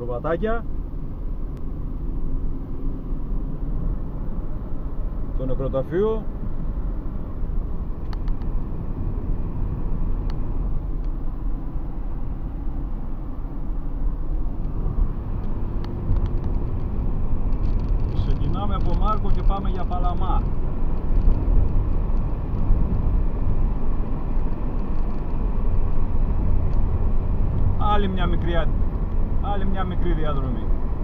προβατάκια, το νεκροταφείο, ξεκινάμε από Μάρκο και πάμε για Παλαμά. Άλλη μια μικρή διαδρομή.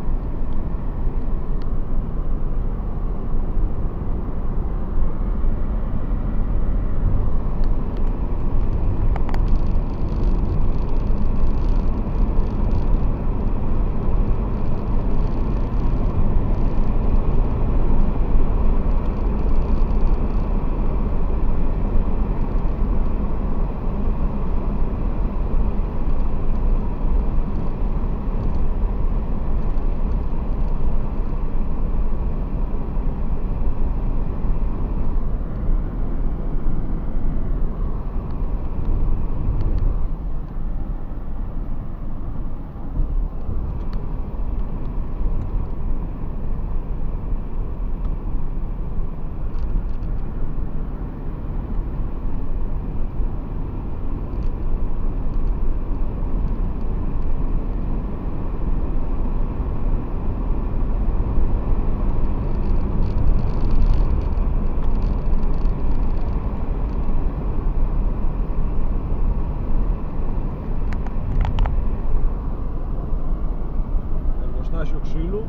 Εργοστάσιο ξύλου.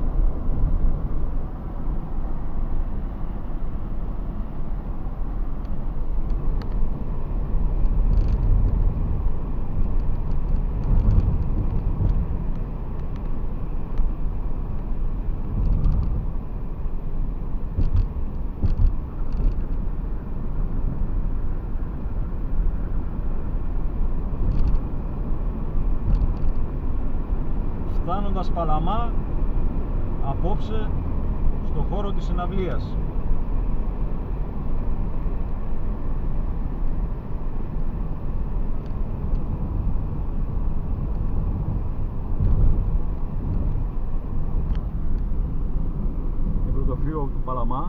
Φτάνοντας Παλαμά, απόψε στο χώρο της συναυλίας. Νεκροταφείο του Παλαμά.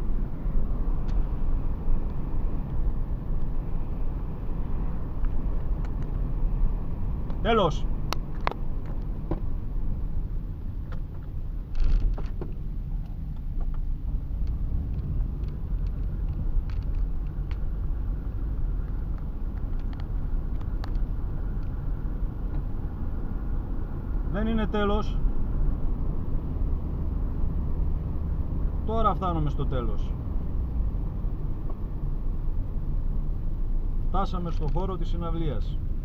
Τέλος! Δεν είναι τέλος. Τώρα φτάνουμε στο τέλος. Φτάσαμε στο χώρο της συναυλίας.